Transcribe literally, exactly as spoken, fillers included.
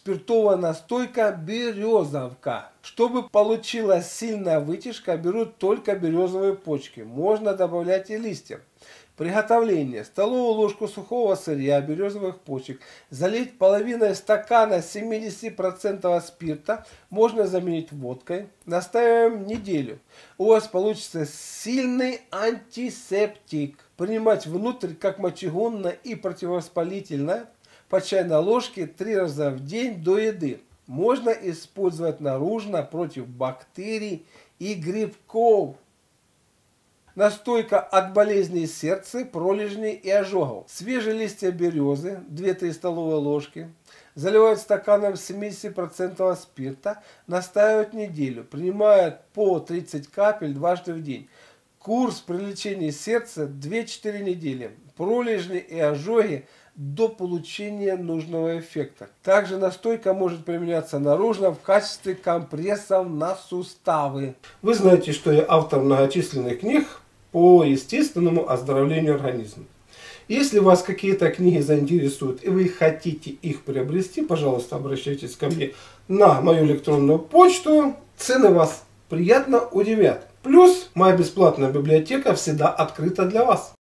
спиртовая настойка березовка. Чтобы получилась сильная вытяжка, берут только березовые почки. Можно добавлять и листья. Приготовление. Столовую ложку сухого сырья березовых почек залить половиной стакана семьдесят процентов спирта, можно заменить водкой. Настаиваем неделю. У вас получится сильный антисептик. Принимать внутрь как мочегонное и противовоспалительное по чайной ложке три раза в день до еды. Можно использовать наружно против бактерий и грибков. Настойка от болезней сердца, пролежней и ожогов. Свежие листья березы, две-три столовые ложки. Заливают стаканом семьдесят процентов спирта. Настаивают неделю. Принимают по тридцать капель дважды в день. Курс при лечении сердца две-четыре недели. Пролежни и ожоги до получения нужного эффекта. Также настойка может применяться наружно в качестве компрессов на суставы. Вы знаете, что я автор многочисленных книг по естественному оздоровлению организма. Если вас какие-то книги заинтересуют и вы хотите их приобрести, пожалуйста, обращайтесь ко мне на мою электронную почту. Цены вас приятно удивят. Плюс моя бесплатная библиотека всегда открыта для вас.